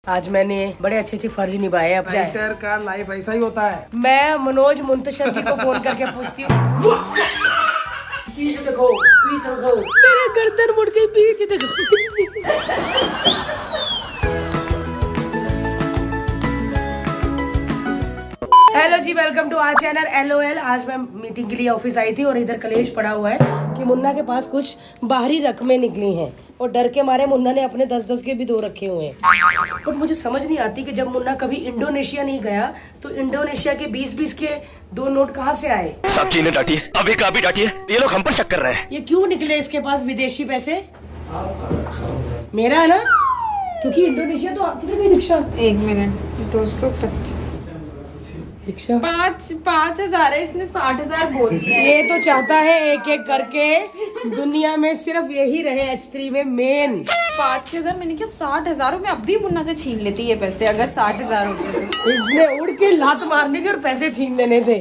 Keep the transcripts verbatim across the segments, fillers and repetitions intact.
आज मैंने बड़े अच्छे अच्छे फर्ज निभाए। अब राइटर का लाइफ ऐसा ही होता है। मैं मनोज मुंतशिर जी को फोन करके पूछती हूँ, पीछे देखो, पीछे देखो, मेरा गर्दन मुड़ गई, पीछे देखो। Hello ji, welcome to our channel L O L. आज मैं मीटिंग के लिए ऑफिस आई थी और इधर कलेश पड़ा हुआ है कि मुन्ना के पास कुछ बाहरी रकमें निकली हैं और डर के मारे मुन्ना ने अपने दस दस के भी दो रखे हुए हैं। बट मुझे समझ नहीं आती कि जब मुन्ना कभी इंडोनेशिया नहीं गया तो इंडोनेशिया के बीस बीस के दो नोट कहाँ से आए। सब चीजें डांटी है, अभी का अभी डांटी है, ये लोग हम पर शक कर रहे हैं। ये क्यों निकले इसके पास विदेशी पैसे? मेरा है ना, क्योंकि इंडोनेशिया तो कितने की रिक्शा? एक मिनट, दो सौ पच्चीस रिक्शा पाँच पाँच हजार है, इसने साठ हजार बोल दिया। ये तो चाहता है एक एक करके दुनिया में सिर्फ यही रहे एच थ्री में मेन। पाँच हजार मैंने क्या साठ हजार में अभी मुन्ना से छीन लेती है पैसे, अगर साठ हजार होते तो। इसने उड़ के लात मारने थे और पैसे छीन लेने थे।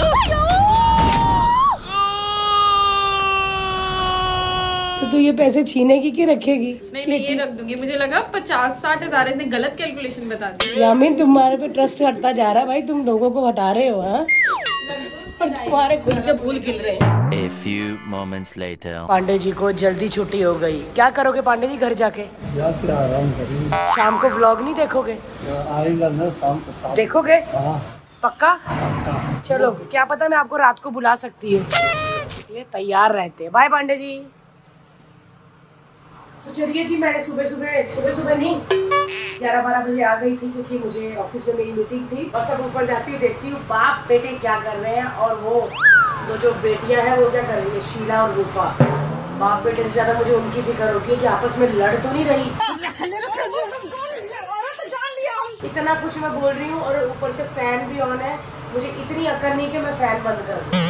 तो तू ये पैसे छीनेगी कि रखेगी? नहीं नहीं, ये रख दूंगी। मुझे लगा पचास साठ हजार, इसने गलत कैलकुलेशन बता दी। यामीन, तुम्हारे पे ट्रस्ट हटता जा रहा है भाई, तुम लोगों को हटा रहे हो। हाँ, और तुम्हारे खुद के फूल खिल रहे हैं। A few moments later. Pandey ji को जल्दी छुट्टी हो गई। क्या करोगे पांडे जी घर जाके? जाके आराम करेंगे। शाम को व्लॉग नहीं देखोगे? आएगा ना शाम को, शाम देखोगे? हाँ। पक्का? चलो, क्या पता मैं आपको रात को बुला सकती हूँ। ये तैयार रहते हैं। बाय पांडे जी। तो चलिए जी, मैंने सुबह सुबह सुबह सुबह नहीं ग्यारह बारह बजे आ गई थी क्योंकि मुझे ऑफिस में मेरी मीटिंग थी। बस अब ऊपर जाती हूँ, देखती हूँ बाप बेटे क्या कर रहे हैं और वो वो जो बेटियां हैं वो क्या कर रही है, शीला और रूपा। बाप बेटे से ज्यादा मुझे उनकी फिक्र होती है कि आपस में लड़ तो नहीं रही। इतना कुछ मैं बोल रही हूँ और ऊपर से फैन भी ऑन है। मुझे इतनी अकल नहीं कि मैं फैन बंद कर दूं।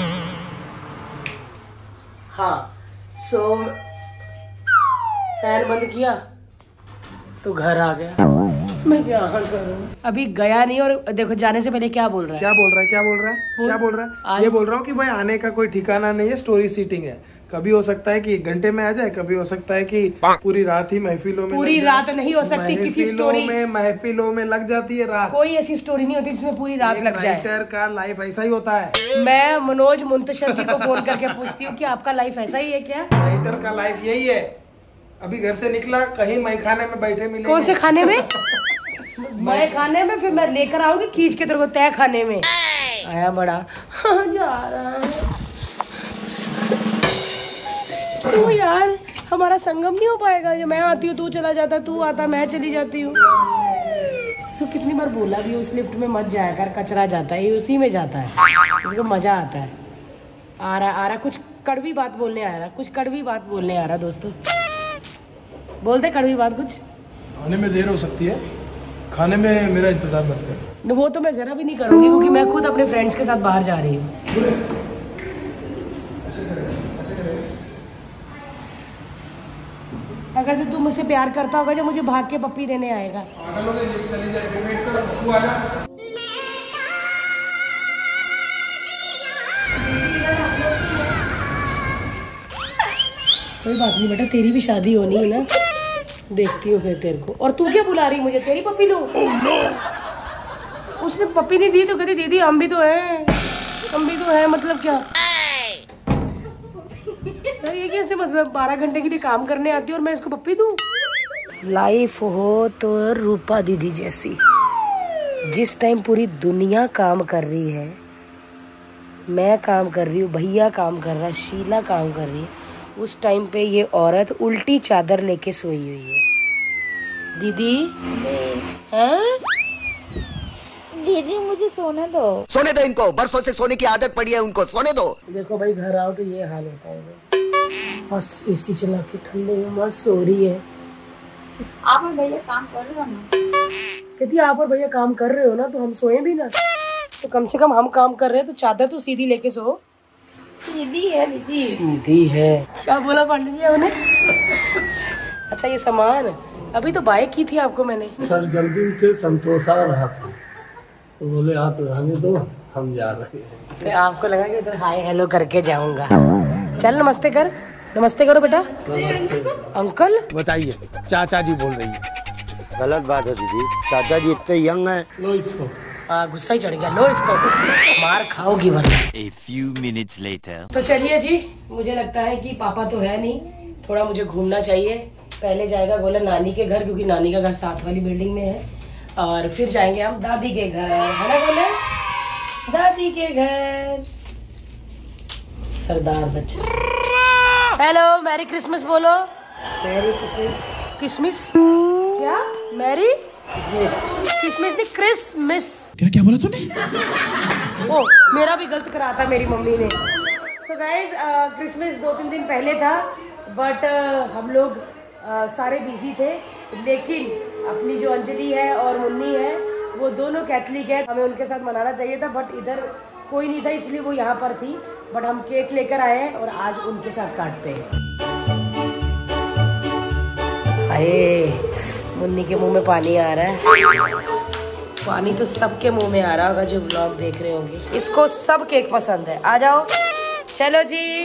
हाँ, सो फैन बंद किया तो घर आ गया। मैं क्या करूं? अभी गया नहीं और देखो जाने से पहले क्या बोल रहा है। क्या बोल रहा है? क्या बोल रहा है? बोल, क्या बोल रहा है? ये बोल रहा हूँ कि भाई आने का कोई ठिकाना नहीं है, स्टोरी सीटिंग है। कभी हो सकता है कि एक घंटे में आ जाए, कभी हो सकता है कि पूरी रात ही महफिलों में पूरी रात नहीं हो सकती किसी स्टोरी में, महफिलों में लग जाती है रात। कोई ऐसी स्टोरी नहीं होती जिसमें पूरी रात लग जाए। राइटर का लाइफ ऐसा ही होता है। मैं मनोज मुंतशिर जी को फोन करके पूछती हूँ कि आपका लाइफ ऐसा ही है क्या? राइटर का लाइफ यही है। अभी घर से निकला, कहीं मैं खाने में बैठे मिले। कौन से खाने में? मैं खाने में, फिर मैं लेकर आऊंगी खींच के तेरे को तय खाने में। आया बड़ा हाँ, जा रहा है। क्यों यार, हमारा संगम नहीं हो पाएगा? जो मैं आती हूँ तू चला जाता, तू आता मैं चली जाती हूँ। सो कितनी बार बोला भी उस लिफ्ट में मत जाया कर, कचरा जाता है, ये उसी में जाता है, इसको मजा आता है। आ रहा आ रहा कुछ कड़वी बात बोलने आ रहा, कुछ कड़वी बात बोलने आ रहा। दोस्तों बोलते कड़वी बात कुछ। आने में देर हो सकती है, खाने में मेरा इंतजार मत कर। वो तो मैं जरा भी नहीं करूंगी क्योंकि मैं खुद अपने फ्रेंड्स के साथ बाहर जा रही हूँ। अगर से तू मुझसे प्यार करता होगा जो मुझे भाग के पप्पी देने आएगा। चली जाए, वेट कर, तू आ जा। कोई बात नहीं बेटा, तेरी भी शादी होनी है ना, देखती हूँ फिर तेरे को। और तू क्या बुला रही मुझे? तेरी पप्पी लूं? oh, no. उसने पप्पी नहीं दी तो कहती दीदी हम भी तो हैं, हम भी तो हैं। मतलब क्या यार, ये कैसे? मतलब बारह घंटे के लिए काम करने आती है और मैं इसको पप्पी दूं? लाइफ हो तो रूपा दीदी जैसी, जिस टाइम पूरी दुनिया काम कर रही है, मैं काम कर रही हूँ, भैया काम कर रहा है, शीला काम कर रही है, उस टाइम पे ये औरत उल्टी चादर लेके सोई हुई है। दीदी हैं? दीदी मुझे सोने दो। सोने दो इनको, बरसों से सोने की आदत पड़ी है उनको, सोने दो। देखो भाई, घर आओ तो ये हाल होता है। मस्त एसी चला के ठंडे में मस्त सो रही है। आप और भैया काम कर रहे हो ना? कहती आप और भैया काम कर रहे हो ना, तो हम सोए भी ना। तो कम से कम हम काम कर रहे हैं तो चादर तो सीधी लेके सो। सीधी है दीदी, सीधी है। क्या बोला पांडे जी आपने? अच्छा, ये सामान अभी तो बाय की थी आपको मैंने। सर जल्दी थे, संतोष आ रहा था तो बोले आप रहने दो, हम जा रहे हैं। तो आपको लगा कि इधर हाय हेलो करके जाऊंगा। चल नमस्ते कर, नमस्ते करो बेटा। नमस्ते। अंकल बताइए, चाचा जी बोल रही है। गलत बात है दीदी, चाचा जी इतने यंग हैं। लो इसको। हाँ गुस्सा ही चढ़ गया, लो इसको, मार खाओगी वरना। A few minutes later. तो चलिए जी, मुझे लगता है कि पापा तो है नहीं, थोड़ा मुझे घूमना चाहिए। पहले जाएगा गोला नानी के घर, क्योंकि नानी का घर साथ वाली बिल्डिंग में है, और फिर जाएंगे हम दादी के घर, है ना गोला? दादी के घर। सरदार बच्चा। हेलो, मैरी क्रिसमस बोलो। Merry Christmas. किसमिस? क्या? मैरी किसमिस? किसमिस नहीं, क्रिसमस। क्या क्या बोला तूने? ओ, मेरा भी गलत करा था मेरी मम्मी ने। सो गाइज, क्रिसमस दो तीन दिन पहले था, बट uh, हम लोग uh, सारे बिजी थे, लेकिन अपनी जो अंजलि है और मुन्नी है वो दोनों कैथलिक है, हमें उनके साथ मनाना चाहिए था, बट इधर कोई नहीं था इसलिए वो यहाँ पर थी। बट हम केक लेकर आए हैं और आज उनके साथ काटते हैं। अरे मुन्नी के मुंह में पानी आ रहा है। पानी तो सबके मुंह में आ रहा होगा जो व्लॉग देख रहे होंगे। इसको सब केक पसंद है। आ जाओ, चलो जी।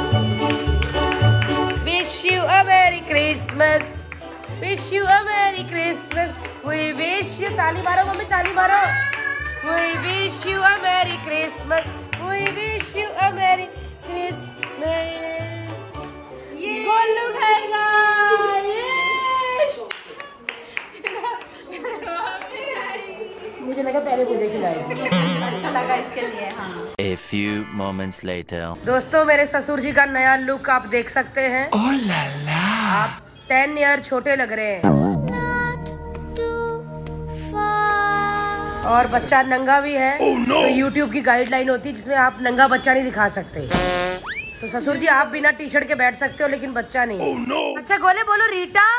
Wish you a merry Christmas, wish you a merry Christmas, we wish you. ताली मारो मम्मी, ताली मारो। We wish you a merry Christmas, we wish you a merry Christmas. ये गोलू खाएगा। मुझे लगा पहले मुझे खिलाएगी। अच्छा लगा इसके लिए। हाँ। A few moments later. दोस्तों, मेरे ससुर जी का नया लुक आप देख सकते हैं। ओह ला ला। आप टेन ईयर छोटे लग रहे हैं। और बच्चा नंगा भी है। oh, no. तो यूट्यूब की गाइडलाइन होती है जिसमें आप नंगा बच्चा नहीं दिखा सकते। तो ससुर जी आप बिना टी शर्ट के बैठ सकते हो, लेकिन बच्चा नहीं। oh, no. अच्छा गोले बोलो रीटा।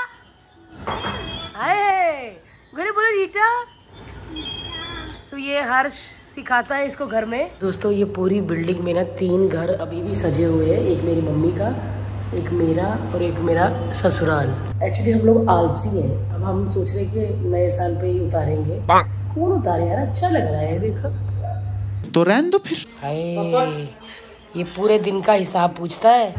हाय गोले बोलो रीटा। सो ये हर्ष सिखाता है इसको घर में। दोस्तों, ये पूरी बिल्डिंग में ना तीन घर अभी भी सजे हुए हैं। एक मेरी मम्मी का, एक मेरा और एक मेरा ससुराल। एक्चुअली हम लोग आलसी हैं। अब हम सोच रहे कि नए साल पे ही उतारेंगे। कौन उतारे यार, अच्छा लग रहा है देखो। तो रहने दो फिर। हाय, ये पूरे दिन का हिसाब पूछता है।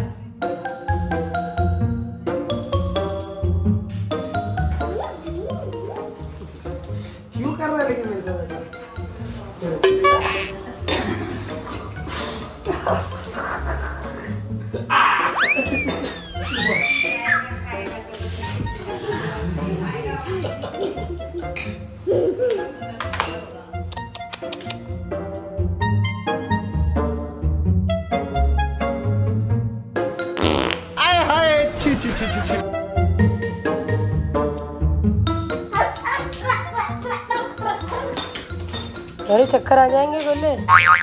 क्यों कर रहा है लेकिन मेरे साथ ऐसा? आय हाय, छी छी छी छी छी। अरे चक्कर आ जाएंगे गोले।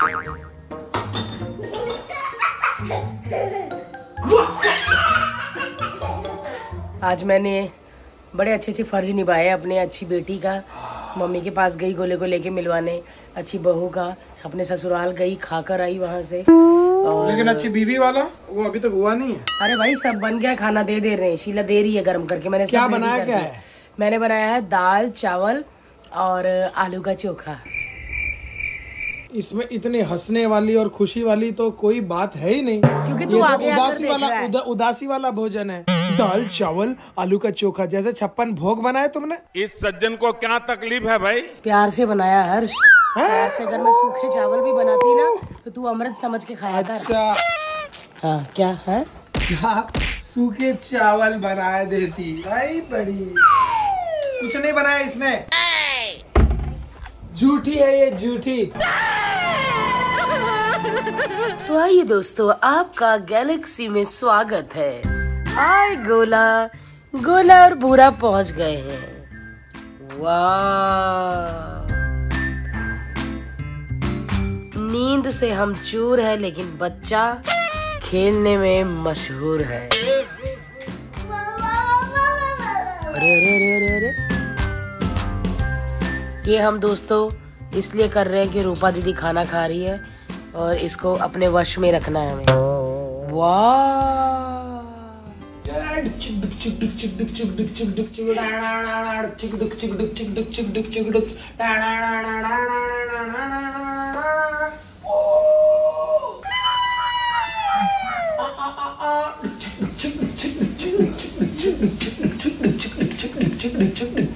आज मैंने बड़े अच्छे अच्छे फर्ज निभाए अपने। अच्छी बेटी का मम्मी के पास गई गोले को लेके मिलवाने, अच्छी बहू का अपने ससुराल गई, खाकर आई वहां से। और लेकिन अच्छी बीवी वाला वो अभी तक हुआ नहीं है। अरे भाई सब बन गया, खाना दे दे रहे हैं, शीला दे रही है गर्म करके। मैंने क्या सब ready बनाया कर क्या दिया। है? मैंने बनाया है दाल चावल और आलू का चोखा। इसमें इतनी हंसने वाली और खुशी वाली तो कोई बात है ही नहीं, क्योंकि तू ये तो आगे आकर उदासी देख वाला रहा है। उदा, उदासी वाला भोजन है। दाल चावल आलू का चोखा जैसे छप्पन भोग बनाए तुमने। इस सज्जन को क्या तकलीफ है भाई? प्यार से बनाया हर्ष। प्यार से अगर मैं सूखे चावल भी बनाती ना तो तू अमृत समझ के खाया कर। अच्छा, हाँ क्या है? क्या सूखे चावल बनाए देती भाई? बड़ी कुछ नहीं बनाया इसने, झूठी है ये, झूठी। तो आइए दोस्तों, आपका गैलेक्सी में स्वागत है। हाय गोला। गोला और बूढ़ा पहुंच गए हैं। वाह, नींद से हम चूर है, लेकिन बच्चा खेलने में मशहूर है। अरे अरे अरे अरे अरे, ये हम दोस्तों इसलिए कर रहे हैं कि रूपा दीदी खाना खा रही है और इसको अपने वश में रखना है हमें। वाह,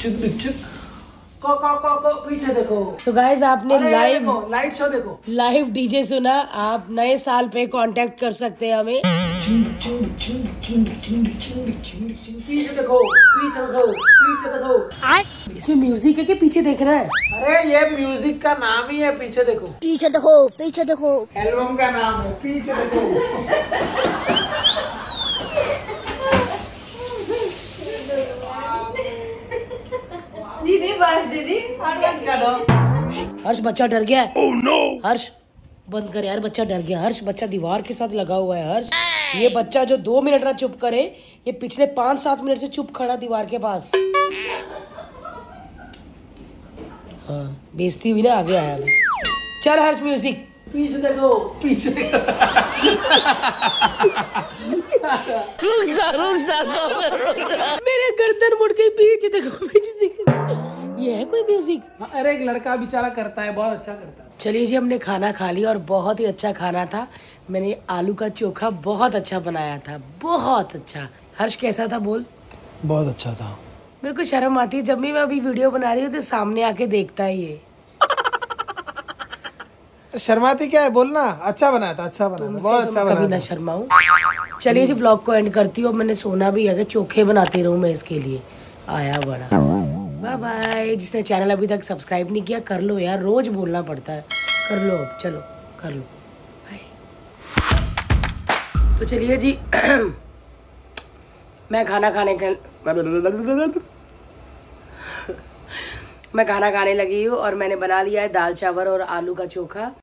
डिचुक डिचुक को को को को पीछे देखो। सो गाइस आपने लाइव लाइट शो देखो, लाइव डीजे सुना। आप नए साल पे कांटेक्ट कर सकते हैं हमें। पीछे देखो पीछे देखो पीछे देखो। इसमें म्यूजिक है कि पीछे देखना है? अरे ये म्यूजिक का नाम ही है पीछे देखो। पीछे देखो पीछे देखो। एल्बम का नाम है पीछे देखो। दीदी बस दीदी बंद करो। हर्ष बच्चा डर गया है। oh, no. हर्ष बंद कर यार, बच्चा डर गया। हर्ष बच्चा दीवार के साथ लगा हुआ है। हर्ष ये बच्चा जो दो मिनट ना चुप करे, ये पिछले पाँच सात मिनट से चुप खड़ा दीवार के पास। हाँ बेइज्जती हुई ना, आगे आया मैं। चल हर्ष म्यूजिक। पीछे देखो पीछे देखो। मेरे गर्दन मुड़ गई। पीछे देखो पीछे देखो। ये है कोई म्यूजिक? अरे एक लड़का बेचारा करता है, बहुत अच्छा करता है। चलिए जी, हमने खाना खा लिया और बहुत ही अच्छा खाना था। मैंने आलू का चोखा बहुत अच्छा बनाया था, बहुत अच्छा। हर्ष कैसा था बोल? बहुत अच्छा था। मेरे को शर्म आती है जब भी मैं अभी वीडियो बना रही हूँ तो सामने आके देखता है ये। शर्माती क्या है, बोलना। अच्छा बनाया था, अच्छा बनाया था, बहुत अच्छा बनाया था। कभी ना शर्माऊं। चलिए जी व्लॉग को एंड करती हूँ। मैंने सोना भी है कि चोखे बनाती रहूँ मैं इसके लिए। आया बड़ा। Bye bye. जिसने चैनल अभी तक सब्सक्राइब नहीं किया कर लो यार, रोज बोलना पड़ता है। कर लो अब, चलो कर लो। बाय। तो चलिए जी मैं खाना खाने का मैं खाना खाने लगी हूँ और मैंने बना लिया है दाल चावल और आलू का चोखा।